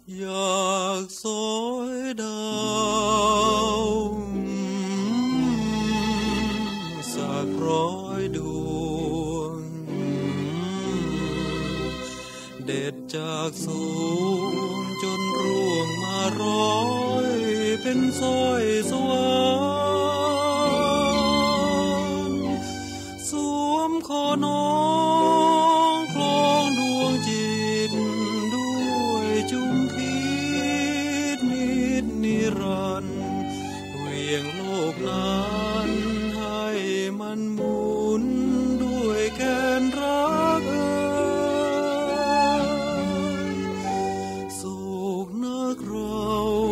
อยากสอยดาวสัก100 ดวงเด็ดจากสูงจนร่วงมา100เป็นสร้อยสวรรค์สวมคอน้องคล้องดวงจิตด้วยจุมพิษนิดนิรันดร์เวียงโลกนั้นให้มันหมุนด้วยแกนรักสุขนักเรา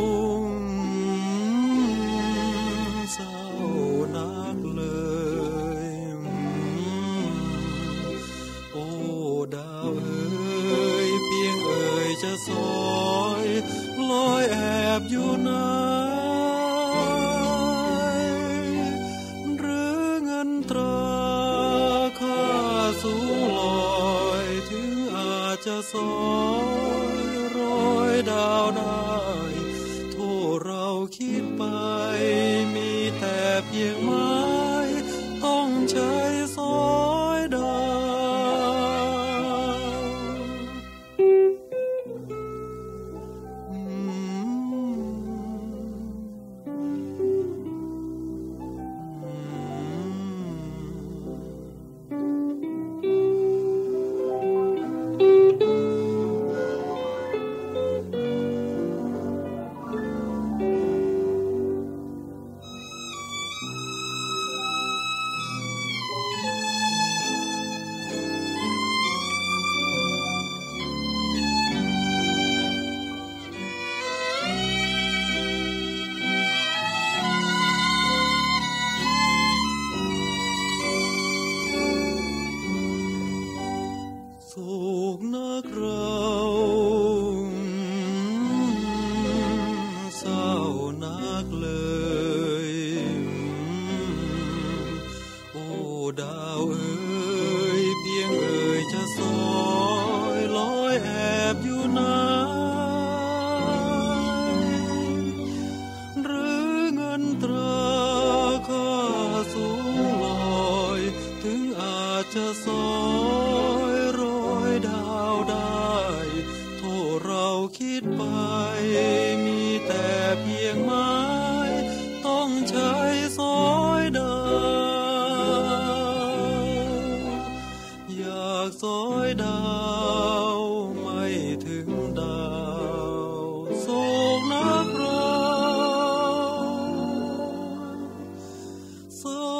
เศร้านักเลยโอ้ดาวเอ๋ยเพียงเอ๋ยจะสอยลอยแอบอยู่ไหนหรือเงินตราค่าสูงลอยถึงอาจจะสอย100 ดาวได้โทษเราคิดไปมีแต่เพียงไม้ต้องใช้สอยดสุขนักเราเศร้านักเลยโอ้ดาวเอ๋ยเพียงเอ๋ยจะสอยลอยแอบอยู่ไหนหรือเงินตราค่าสูงลอยถึงอาจจะสอย100 ดาวได้โทษเราคิดไปมีแต่เพียงไม้ต้องใช้สอยดาวอยากสอยดาวไม่ถึงดาวโศกนักเราเศร้า